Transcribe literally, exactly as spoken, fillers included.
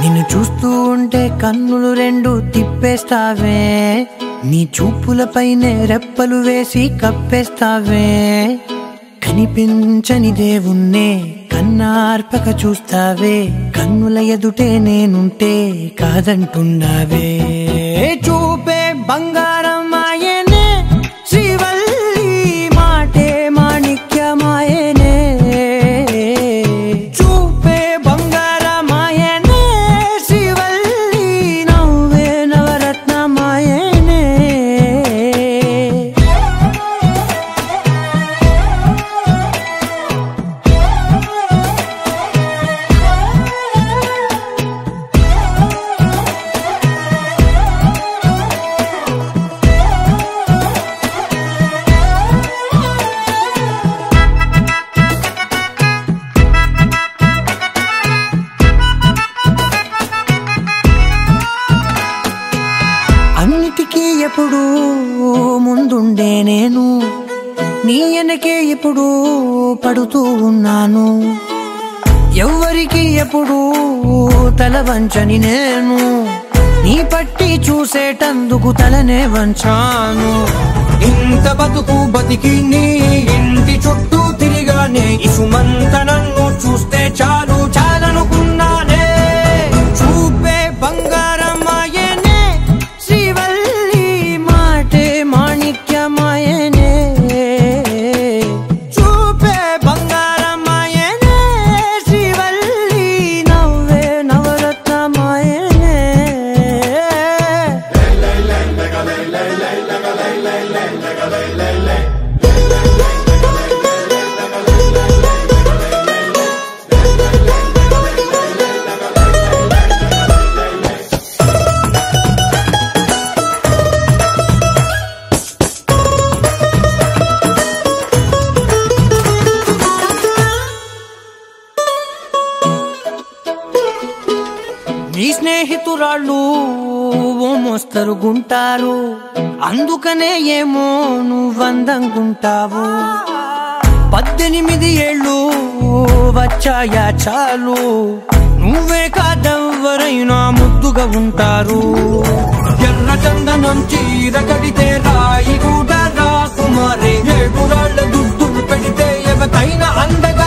నిన్ను చూస్తూ ఉంటే కన్నులు రెండు తిప్పేస్తావే, నీ చూపులపైనే రెప్పలు వేసి కప్పేస్తావే. కనిపించని దేవుణ్ణే కన్నార్పక చూస్తావే, కన్నుల ఎదుటే నేనుంటే కాదంటున్నావే. చూపే బంగారం ఆయనే శ్రీవల్లి, మాటే మాణిక్యమాయనే. చూపే బంగారం ఆయనే శ్రీవల్లి, నవ్వే నవరత్నమాయనే. అన్నిటికీ ఎప్పుడు ముందుండే నేను, నీ వెనకే ఎప్పుడు పడుతూ ఉన్నాను. ఎవ్వరికి ఎప్పుడు తల వంచని నేను, నీ పట్టి చూసేటందుకు తలనే వంచాను. ఇంత బతుకు బతికి నీ ఇంటి చుట్టూ తిరిగానే, ఇసుమంత నన్ను చూస్తే చాలు చాలనుకున్నానే. చూపే బంగారం ఆయనే శ్రీవల్లి, మాటే మాణిక్యమాయనే. చూపే బంగారం ఆయనే శ్రీవల్లి, నవ్వే నవరత్నమాయనే. నీ స్నేహితురాళ్ళు ఓ మోస్తరుగుంటారు, అందుకనే ఏమో నువ్వందంగుంటావు. పద్దెనిమిది ఏళ్ళు వచ్చాయా చాలు, నువ్వే కాదెవ్వరైనా ముద్దుగా ఉంటారు. ఎర్ర చందనం చీర కడితే రాయి కూడా రాకుమారే, ఏడురాళ్ళ దుద్దులు పెడితే ఎవరైనా అందగా